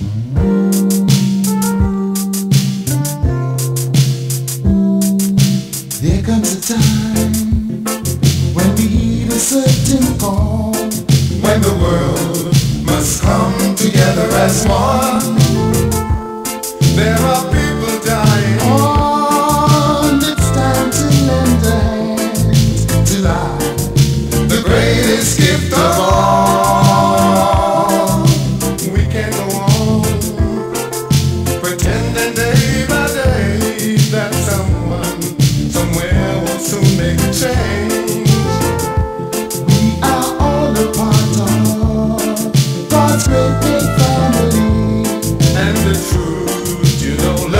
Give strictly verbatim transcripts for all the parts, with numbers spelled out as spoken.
There comes a time when we heed a certain call, when the world must come together as one. There are people dying. Oh, it's time to lend a hand to life, the greatest gift of all. We can't go on pretending day by day that someone somewhere will soon make a change. We are all a part of God's great big family, and the truth, you know,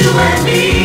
you and me.